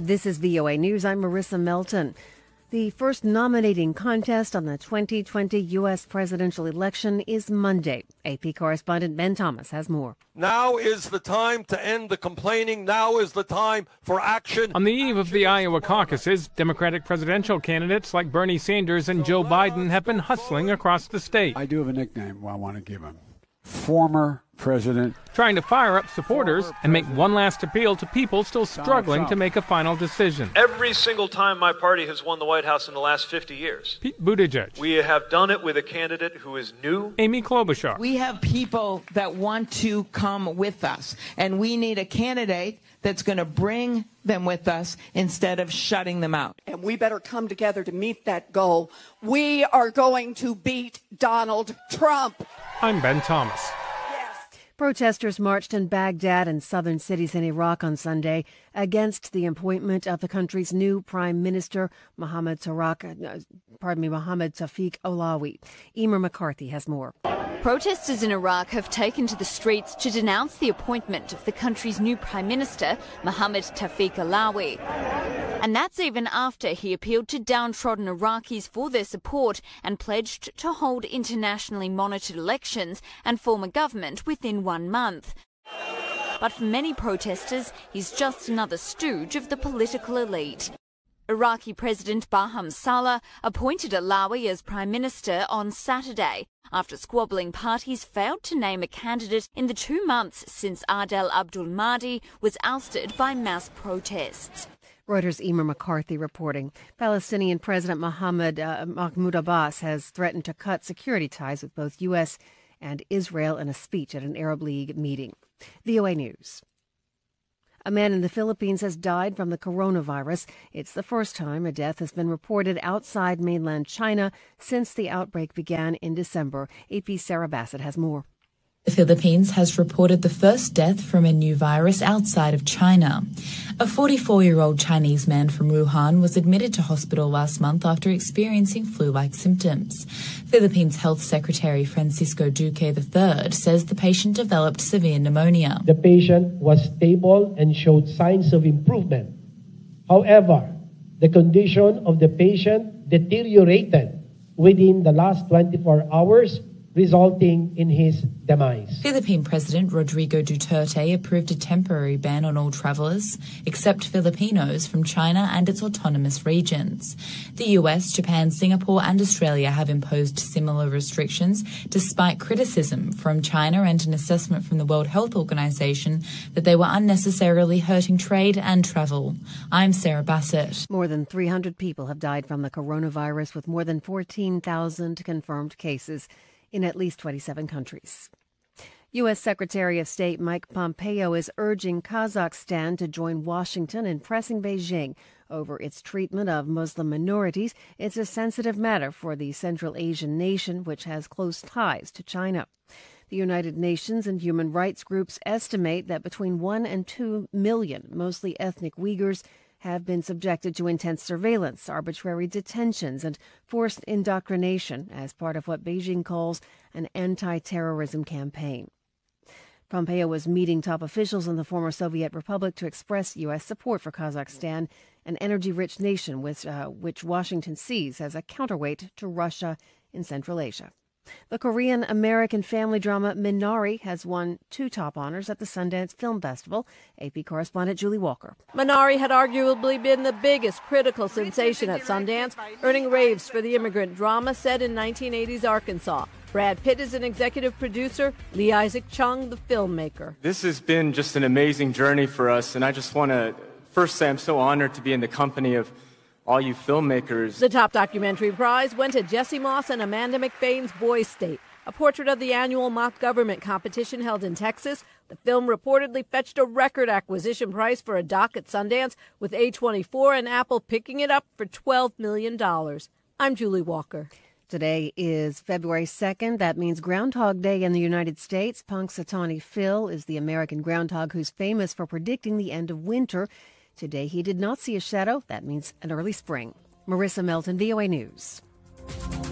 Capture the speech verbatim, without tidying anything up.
This is V O A News. I'm Marissa Melton. The first nominating contest on the twenty twenty U S presidential election is Monday. A P correspondent Ben Thomas has more. Now is the time to end the complaining. Now is the time for action. On the eve of the Iowa caucuses, Democratic presidential candidates like Bernie Sanders and Joe Biden have been hustling across the state. I do have a nickname I want to give him. Former president. Trying to fire up supporters and make one last appeal to people still struggling to make a final decision. Every single time my party has won the White House in the last fifty years, Pete Buttigieg. We have done it with a candidate who is new. Amy Klobuchar. We have people that want to come with us, and we need a candidate that's going to bring them with us instead of shutting them out. And we better come together to meet that goal. We are going to beat Donald Trump. I'm Ben Thomas. Protesters marched in Baghdad and southern cities in Iraq on Sunday against the appointment of the country's new prime minister, Mohammed Tarak, pardon me, Mohammed Tawfiq Olawi. Emer McCarthy has more. Protesters in Iraq have taken to the streets to denounce the appointment of the country's new prime minister, Mohammed Tawfiq Olawi. And that's even after he appealed to downtrodden Iraqis for their support and pledged to hold internationally monitored elections and form a government within one month. But for many protesters, he's just another stooge of the political elite. Iraqi President Barham Saleh appointed Olawi as Prime Minister on Saturday, after squabbling parties failed to name a candidate in the two months since Adel Abdul Mahdi was ousted by mass protests. Reuters' Emer McCarthy reporting. Palestinian President Mohammed uh, Mahmoud Abbas has threatened to cut security ties with both U S and Israel in a speech at an Arab League meeting. V O A News. A man in the Philippines has died from the coronavirus. It's the first time a death has been reported outside mainland China since the outbreak began in December. A P's Sarah Bassett has more. The Philippines has reported the first death from a new virus outside of China. A forty-four-year-old Chinese man from Wuhan was admitted to hospital last month after experiencing flu-like symptoms. Philippines Health Secretary Francisco Duque the third says the patient developed severe pneumonia. The patient was stable and showed signs of improvement. However, the condition of the patient deteriorated within the last twenty-four hours, resulting in his demise. Philippine President Rodrigo Duterte approved a temporary ban on all travellers, except Filipinos, from China and its autonomous regions. The U S, Japan, Singapore and Australia have imposed similar restrictions, despite criticism from China and an assessment from the World Health Organization that they were unnecessarily hurting trade and travel. I'm Sarah Bassett. More than three hundred people have died from the coronavirus, with more than fourteen thousand confirmed cases in at least twenty-seven countries. U S. Secretary of State Mike Pompeo is urging Kazakhstan to join Washington in pressing Beijing over its treatment of Muslim minorities. It's a sensitive matter for the Central Asian nation, which has close ties to China. The United Nations and human rights groups estimate that between one and two million, mostly ethnic Uyghurs, have been subjected to intense surveillance, arbitrary detentions, and forced indoctrination as part of what Beijing calls an anti-terrorism campaign. Pompeo was meeting top officials in the former Soviet Republic to express U S support for Kazakhstan, an energy-rich nation which, uh, which Washington sees as a counterweight to Russia in Central Asia. The Korean-American family drama Minari has won two top honors at the Sundance Film Festival. A P correspondent Julie Walker. Minari had arguably been the biggest critical sensation at Sundance, earning raves for the immigrant drama set in nineteen eighties Arkansas. Brad Pitt is an executive producer, Lee Isaac Chung, the filmmaker. This has been just an amazing journey for us, and I just want to first say I'm so honored to be in the company of all you filmmakers. The top documentary prize went to Jesse Moss and Amanda McBain's Boys State, a portrait of the annual mock government competition held in Texas. The film reportedly fetched a record acquisition price for a doc at Sundance, with A twenty-four and Apple picking it up for twelve million dollars. I'm Julie Walker. Today is February second. That means Groundhog Day in the United States. Punxsutawney Phil is the American groundhog who's famous for predicting the end of winter. Today he did not see a shadow. That means an early spring. Marissa Melton, V O A News.